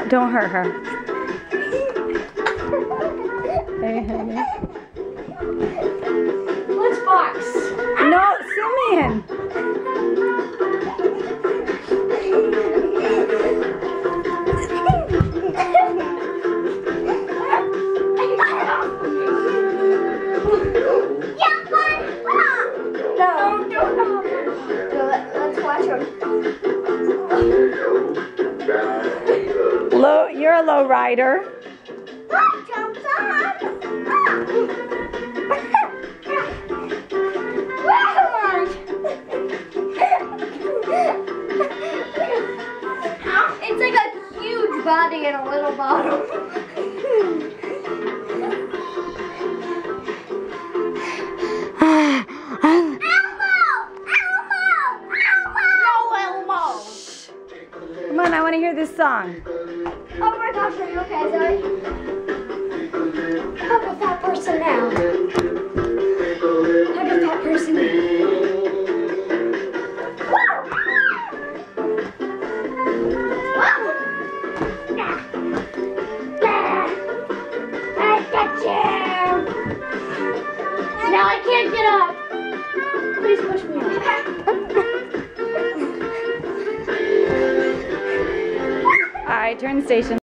Don't hurt her. Hey, honey. Let's box. No, Simeon. Let's watch him. You're a low rider. Jumps on. It's like a huge body and a little bottom. Come on, I want to hear this song. Oh my gosh, are you okay, Zoe? Hug a fat person now. Hug a fat person. I got you. Now I can't get up. Please push me up. All right, turn the station.